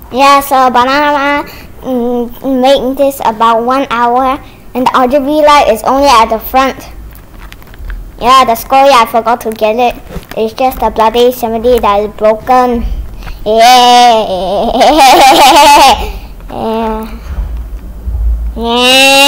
Yeah, so banana make this about 1 hour, and the RGB light is only at the front. Yeah, the skull, I forgot to get it. It's just a bloody 70 that is broken. Yeah. Yeah.